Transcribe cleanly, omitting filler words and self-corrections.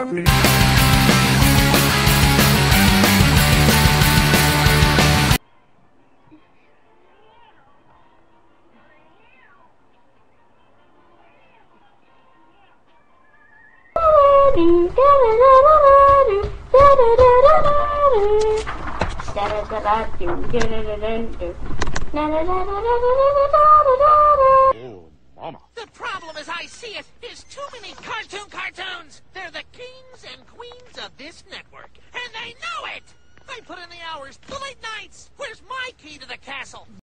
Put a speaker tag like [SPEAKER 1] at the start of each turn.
[SPEAKER 1] Oh, mama. The problem as I see it is too many cartoons. They're the kings and queens of this network, and they know it. They put in the hours, the late nights. Where's my key to the castle?